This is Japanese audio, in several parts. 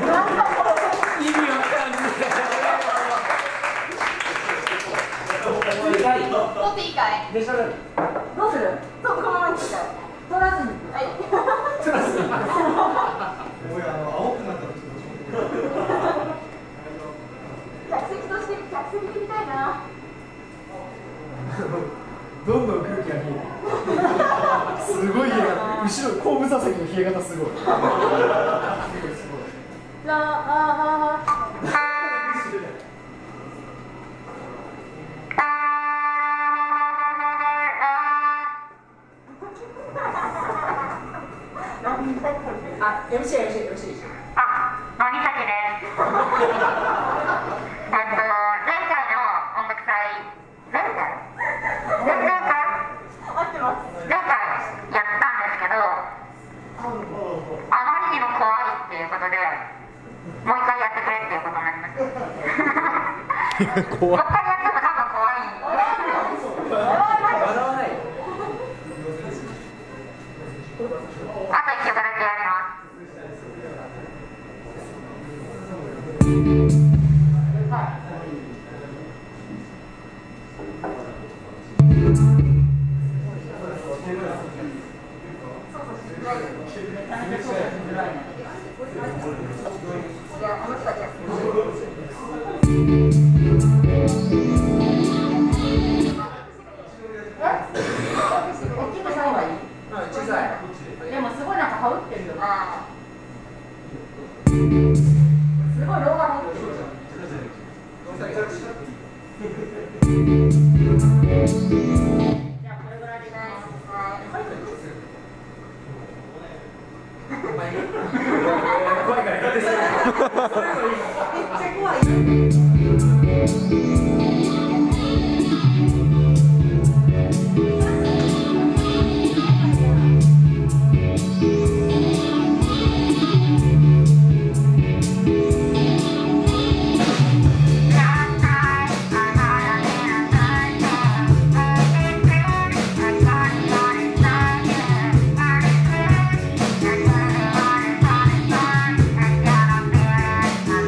意味わかんない。 取っていいかい？ でしょ。どうする？ そう、このままにしちゃう。 取らずに。 はい。 取らずに。 おい、青くなったらちょっと。 客席として客席で見たいな。 どんどん空気が冷えてすごい冷え方。後ろ後部座席の冷え方すごい。あ、MC。 あ、のりさきです。前回の音楽祭、前回やったんですけど、あまりにも怖いっていうことで、もう一回やってくれっていうことになりました。怖い。もう一回やっても多分怖いんで。 笑わない。 あと1曲だけやります。 でもすごいなんか羽織ってるよ。すごいローが羽織ってる。じゃあこれぐらいでいきます。 怖いからやってそう。 めっちゃ怖い。 「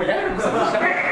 うやめろ、くさくしたね。